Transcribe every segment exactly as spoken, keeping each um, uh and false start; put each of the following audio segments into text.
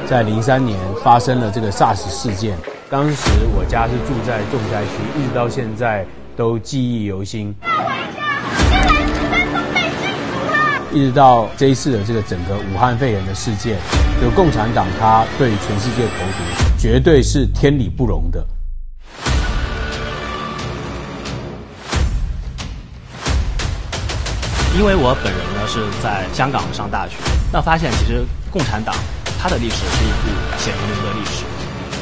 在零三年发生了这个 SARS 事件，当时我家是住在重灾区，一直到现在都记忆犹新。一直到这一次的这个整个武汉肺炎的事件，就共产党它对全世界投毒，绝对是天理不容的。 因为我本人呢是在香港上大学，那发现其实共产党它的历史是一部血淋淋的历史。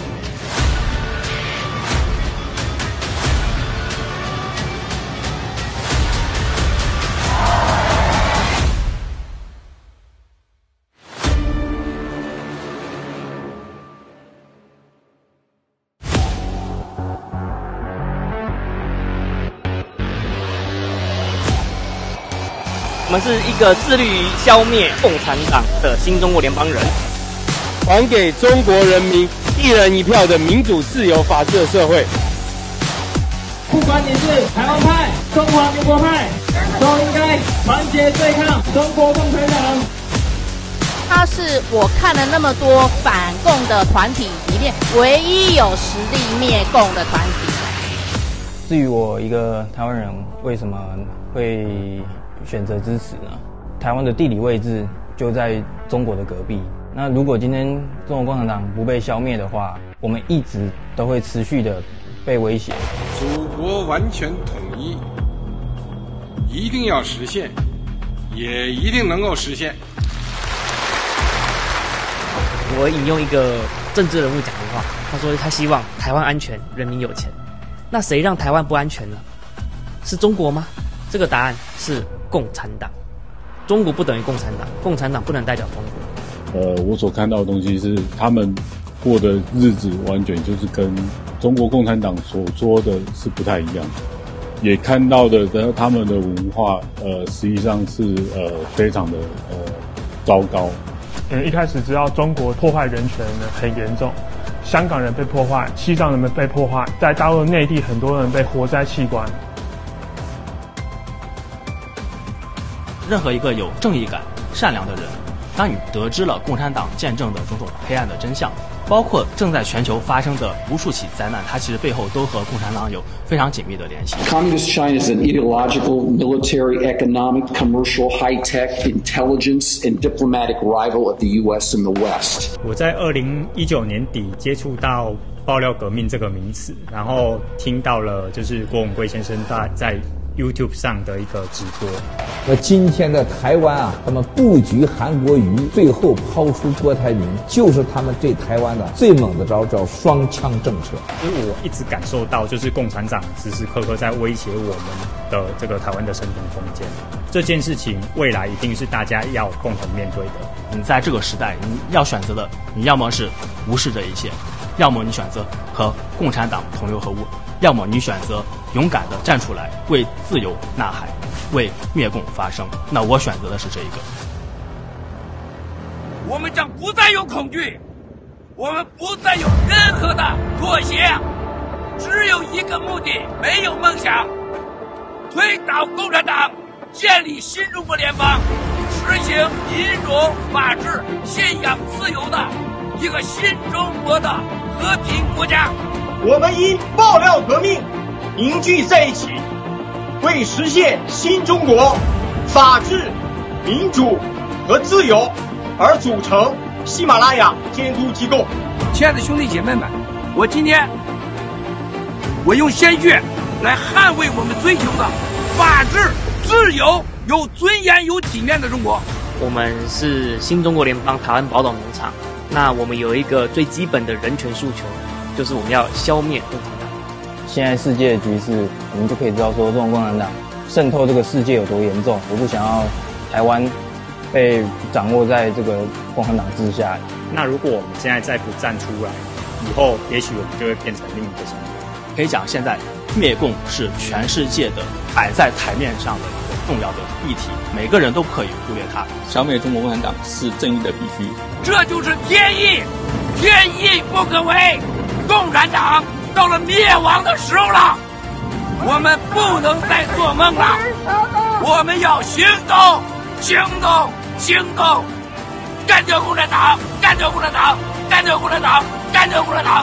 我们是一个致力于消灭共产党的新中国联邦人， 还给中国人民一人一票的民主、自由、法治的社会。 不管你是台湾派、中华民国派，都应该团结对抗中国共产党。 他是我看了那么多反共的团体里面唯一有实力灭共的团体。 至于我一个台湾人为什么会选择支持呢？台湾的地理位置就在中国的隔壁。那如果今天中国共产党不被消灭的话，我们一直都会持续的被威胁。 祖国完全统一一定要实现，也一定能够实现。 我引用一个政治人物讲的话，他说他希望台湾安全，人民有钱。那谁让台湾不安全呢？是中国吗？这个答案是共产党。中国不等于共产党，共产党不能代表中国。 呃，我所看到的东西是他们过的日子完全就是跟中国共产党所说的是不太一样的，也看到的他们的文化，呃，实际上是呃非常的呃糟糕。 嗯，一开始知道中国破坏人权呢很严重，香港人被破坏，西藏人被破坏，在大陆内地很多人被活摘器官。 任何一个有正义感、善良的人，当你得知了共产党见证的种种黑暗的真相，包括正在全球发生的无数起灾难，它其实背后都和共产党有非常紧密的联系。 Communist China is an ideological, military, economic, commercial, high-tech, intelligence, and diplomatic rival of the U S and the West. 我在二零一九年底接触到爆料革命这个名词，然后听到了就是郭文贵先生在在YouTube 上的一个直播。 那今天的台湾啊，他们布局韩国瑜，最后抛出郭台铭，就是他们对台湾的最猛的招，叫双枪政策。 所以我一直感受到，就是共产党时时刻刻在威胁我们的这个台湾的生存空间。这件事情未来一定是大家要共同面对的。 你在这个时代，你要选择的，你要么是无视这一切，要么你选择和共产党同流合污，要么你选择勇敢地站出来为自由呐喊，为灭共发声。那我选择的是这一个。 我们将不再有恐惧，我们不再有任何的妥协，只有一个目的，没有梦想，推倒共产党，建立新中国联邦，实行民主、法治、信仰自由的一个新中国的和平国家。 我们因爆料革命凝聚在一起，为实现新中国法治、民主和自由而组成喜马拉雅监督机构。 亲爱的兄弟姐妹们，我今天我用鲜血来捍卫我们追求的法治、自由、有尊严、有体面的中国。 我们是新中国联邦台湾宝岛农场，那我们有一个最基本的人权诉求，就是我们要消灭共产党。 现在世界的局势，我们就可以知道说，中国共产党渗透这个世界有多严重。我不想要台湾被掌握在这个共产党之下。 那如果我们现在再不站出来，以后也许我们就会变成另一个中国。 可以讲，现在灭共是全世界的摆在台面上的一个重要的议题，每个人都不可以忽略它。 消灭中国共产党是正义的必须， 这就是天意，天意不可违。共产党到了灭亡的时候了，我们不能再做梦了，我们要行动，行动，行动，干掉共产党，干干掉共产党，干掉共产党，干掉共产党。